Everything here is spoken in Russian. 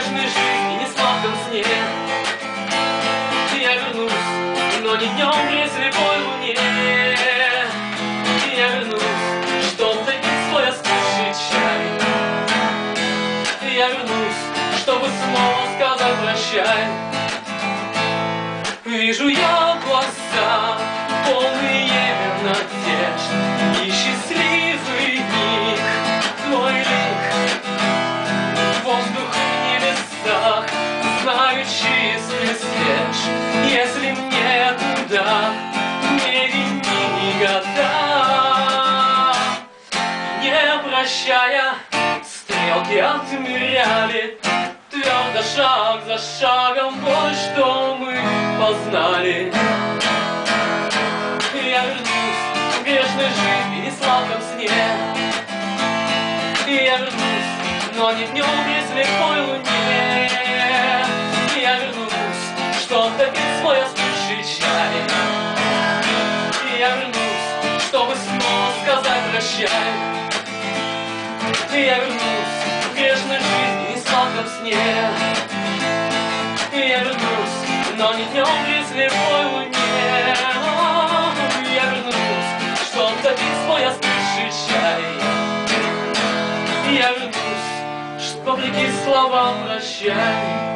грешной жизни, не сладком сне. Я вернусь, но не днем при слепой луне. Я вернусь, чтоб допить свой остывший чай. Я вернусь, чтобы снова сказать прощай. Вижу я глаза, полные надежд, и счастливый миг, твой лик. Воздух в небесах, знаю, чист и свеж. Если мне туда, не вини года. Не прощая, стрелки отмеряли, твердо шаг за шагом боль, что мы познали. Я вернусь в грешной жизни, не сладком сне. Я вернусь, но не днем при слепой луне. Я вернусь, чтоб допить свой остывший чай. Я вернусь, чтобы снова сказать прощай. Я вернусь в грешной жизни, не сладком сне. Я вернусь, но не днем при слепой луне. Я вернусь, чтоб допить свой остывший чай. Я вернусь, чтоб вопреки словам прощай.